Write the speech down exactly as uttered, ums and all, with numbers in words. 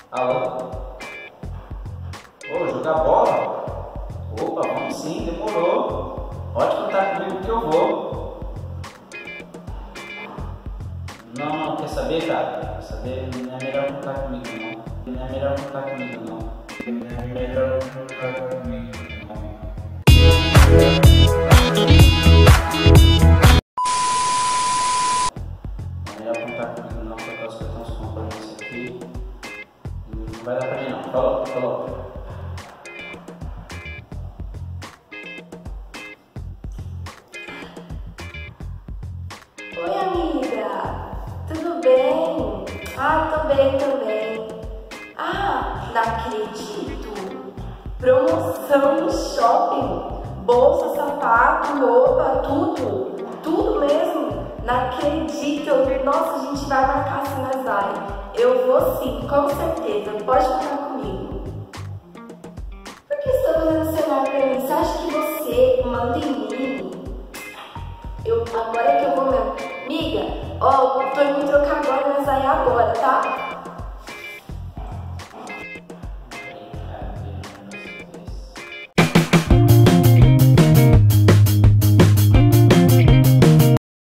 Alô? Ô, jogar bola? Opa, vamos sim, demorou. Pode contar comigo que eu vou. Não, não, quer saber, cara? Quer saber? Não é melhor contar comigo, não. Não é melhor contar comigo, não. Não é melhor contar comigo, não. Não é melhor contar comigo, não, por causa que eu tenho uns compromissos aqui. Não vai dar pra mim, não. Falou, falou. Oi, amiga, tudo bem? Ah, tô bem também. Ah, não acredito! Promoção no shopping, bolsa, sapato, roupa, tudo, tudo mesmo. Não acredito! Nossa, a gente vai marcar assim, mas vai. Eu vou sim, com certeza. Pode contar comigo. Por que você tá fazendo celular pra mim? Você acha que você manda em mim? Eu, agora que eu vou mesmo. Amiga, ó, tô indo trocar agora, mas aí agora, tá?